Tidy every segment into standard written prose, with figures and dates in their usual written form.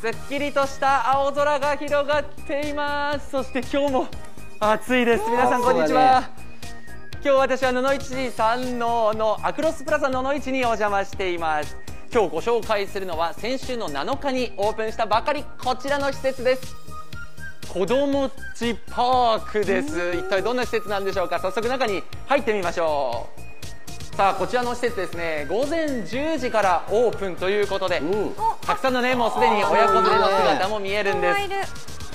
すっきりとした青空が広がっています。そして今日も暑いです。皆さんこんにちは。今日私は野々市山王のアクロスプラザ野々市にお邪魔しています。今日ご紹介するのは先週の7日にオープンしたばかりこちらの施設です。子どもちパークです。一体どんな施設なんでしょうか。早速中に入ってみましょう。さあこちらの施設ですね、午前10時からオープンということで、たくさんのねもうすでに親子連れの姿も見えるんです。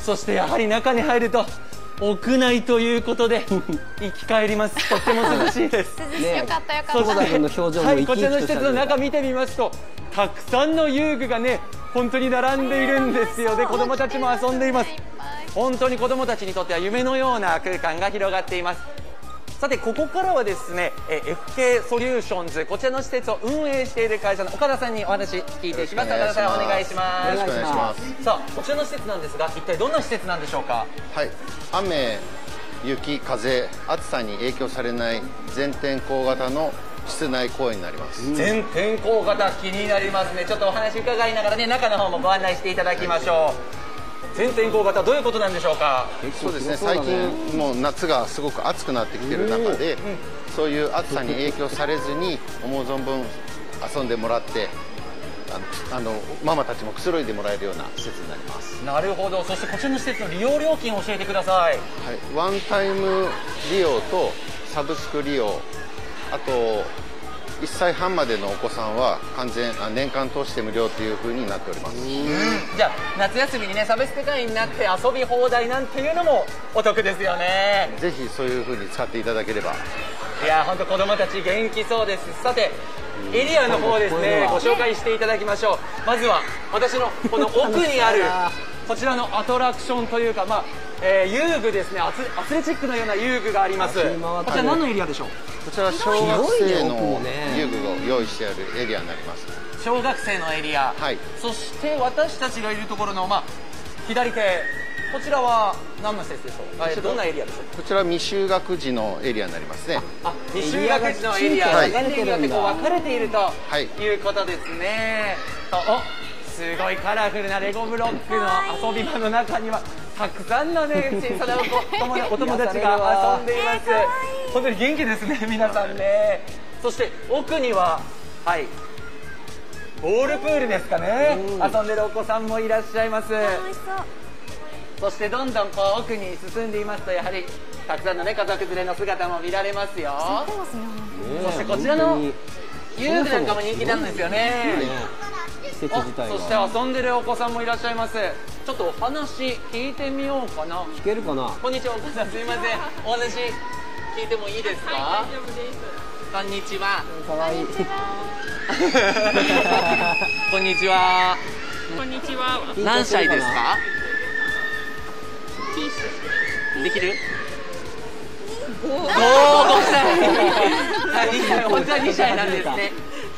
そしてやはり中に入ると屋内ということで生き返ります。とっても涼しいです。 よかったよかった。 そしてこちらの施設の中見てみますと、たくさんの遊具がね本当に並んでいるんですよ。で子どもたちも遊んでいます。本当に子どもたちにとっては夢のような空間が広がっています。さてここからはですね FK ソリューションズ、こちらの施設を運営している会社の岡田さんにお話聞いていきます。岡田さんお願いします。 よろしくお願いします。 さあこちらの施設なんですが一体どんな施設なんでしょうか。 はい、雨、雪、風、暑さに影響されない全天候型の室内公園になります。 全天候型気になりますね。ちょっとお話伺いながらね中の方もご案内していただきましょう。全天候型どういうことなんでしょうか。 そうですね、最近もう夏がすごく暑くなってきている中で、そういう暑さに影響されずに思う存分遊んでもらって、ママたちもくつろいでもらえるような施設になります。 なるほど。そしてこちらの施設の利用料金を教えてください。 はい、ワンタイム利用とサブスク利用、あと1歳半までのお子さんは年間通して無料というふうになっております。 じゃあ夏休みにねサブスク会員になって遊び放題なんていうのもお得ですよね。 ぜひそういうふうに使っていただければ。 いや本当子どもたち元気そうです。さてエリアの方ですねご紹介していただきましょう。まずは私のこの奥にあるこちらのアトラクションというか遊具ですね。アスレチックのような遊具があります。こちら何のエリアでしょう。 こちらは小学生の遊具を用意してあるエリアになります。 小学生のエリア、はい、そして私たちがいるところの、左手、こちらは何の施設でしょう。どんなエリアでしょう。 こちらは未就学児のエリアになりますね。 未就学児のエリア、年齢によって分かれているということですね。すごいカラフルなレゴブロックの遊び場の中にはたくさんのね小さなお友達が遊んでいます。本当に元気ですね皆さんね。そして奥にはボールプールですかね、遊んでるお子さんもいらっしゃいます。そしてどんどん奥に進んでいますとやはりたくさんのね家族連れの姿も見られますよ。そしてこちらの遊具なんかも人気なんですよね。そして遊んでるお子さんもいらっしゃいます。ちょっとお話聞いてみようかな。 聞けるかな。 こんにちはお母さん、すみませんお話聞いてもいいですか。 はい、大丈夫です。 こんにちは。 かわいい。 こんにちは。 こんにちは。 何歳ですか。 ピースできる。 5 歳。本当は2歳なんですね。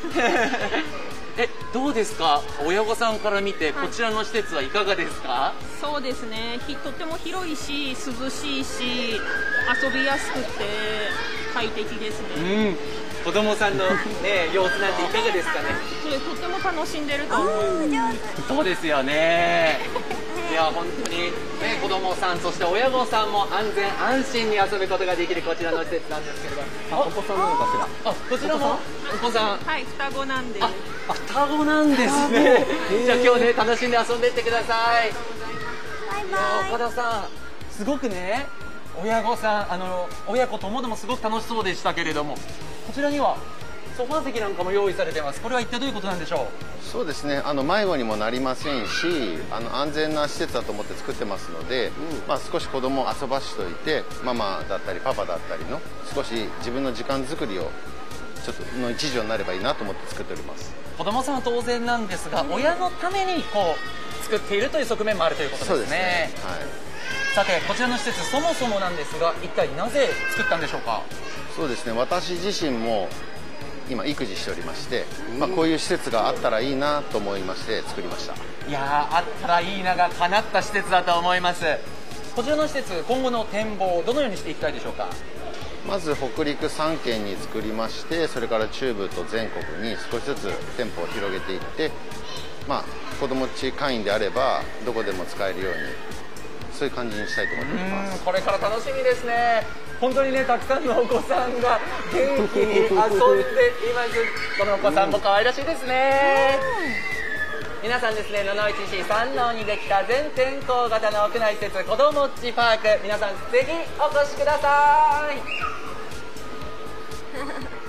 どうですか。親御さんから見てこちらの施設はいかがですか。 そうですね。とっても広いし涼しいし遊びやすくて快適ですね。 子供さんのね様子なんていかがですかね。 とっても楽しんでると思います。 そうですよね。いや本当にね子供さんそして親御さんも安全安心に遊ぶことができるこちらの施設なんですけれど。 お子さんなのかしら。 こちらもお子さん。 はい、双子なんで。 双子なんですね。じゃあ今日ね楽しんで遊んでいってください。 バイバイ。 岡田さんすごくね親御さん親子ともどもすごく楽しそうでしたけれども、こちらにはソファー席なんかも用意されてます。これは一体どういうことなんでしょう。 そうですね、迷子にもなりませんし安全な施設だと思って作ってますので、少し子供を遊ばしといてママだったりパパだったりの少し自分の時間作りをちょっとの一助になればいいなと思って作っております。 子供さんは当然なんですが、親のために作っているという側面もあるということですね。 そうですね。 さてこちらの施設そもそもなんですが一体なぜ作ったんでしょうか。 そうですね、私自身も今育児しておりまして、こういう施設があったらいいなと思いまして作りました。 いやあったらいいなが叶った施設だと思います。こちらの施設今後の展望どのようにしていきたいでしょうか。 まず北陸3県に作りまして、それから中部と全国に少しずつ店舗を広げていってまあ子供っち会員であればどこでも使えるように、そういう感じにしたいと思っております。 これから楽しみですね。本当にね、たくさんのお子さんが元気に遊んでいます。このお子さんも可愛らしいですね。皆さんですね、野々市市山王にできた全天候型の屋内施設子どもっちパーク、皆さんぜひお越しください。